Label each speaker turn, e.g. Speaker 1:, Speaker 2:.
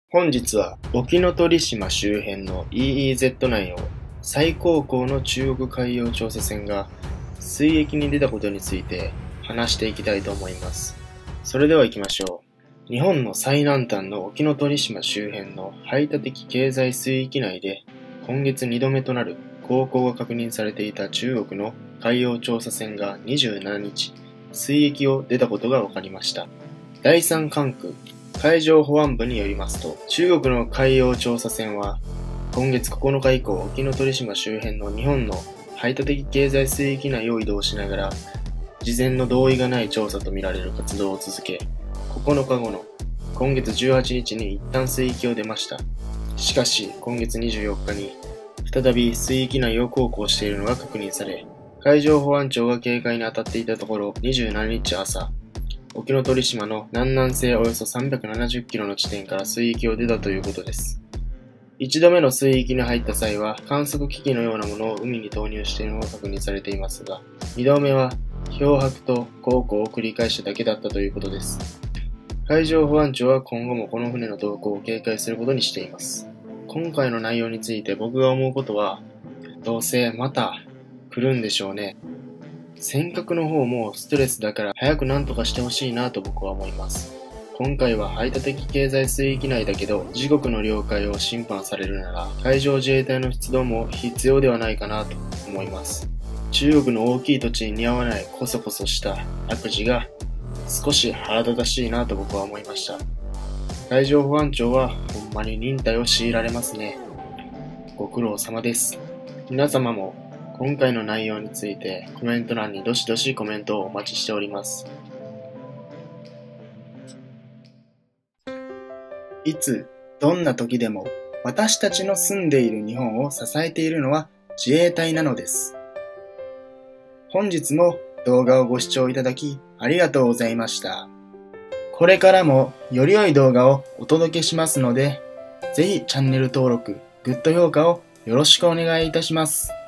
Speaker 1: 本日は沖ノ鳥島周辺の EEZ 内を最高高の中国海洋調査船が水域に出たことについて話していきたいと思います。それでは行きましょう。日本の最南端の沖ノ鳥島周辺の排他的経済水域内で今月2度目となる航行が確認されていた中国の海洋調査船が27日、水域を出たことが分かりました。第三管区海上保安部によりますと、中国の海洋調査船は今月9日以降、沖ノ鳥島周辺の日本の排他的経済水域内を移動しながら、事前の同意がない調査とみられる活動を続け、9日後の今月18日に一旦水域を出ました。しかし、今月24日に再び水域内を航行しているのが確認され、海上保安庁が警戒に当たっていたところ、27日朝、沖ノ鳥島の南南西およそ370キロの地点から水域を出たということです。1度目の水域に入った際は観測機器のようなものを海に投入しているのが確認されていますが、2度目は漂白と航行を繰り返しただけだったということです。海上保安庁は今後もこの船の動向を警戒することにしています。今回の内容について僕が思うことは、どうせまた来るんでしょうね。尖閣の方もストレスだから早く何とかしてほしいなと僕は思います。今回は排他的経済水域内だけど自国の領海を侵犯されるなら海上自衛隊の出動も必要ではないかなと思います。中国の大きい土地に似合わないコソコソした悪事が少し腹立たしいなと僕は思いました。海上保安庁はほんまに忍耐を強いられますね。ご苦労様です。皆様も今回の内容についてコメント欄にどしどしコメントをお待ちしております。
Speaker 2: いつ、どんな時でも私たちの住んでいる日本を支えているのは自衛隊なのです。本日も動画をご視聴いただきありがとうございました。これからもより良い動画をお届けしますので、ぜひチャンネル登録、グッド評価をよろしくお願いいたします。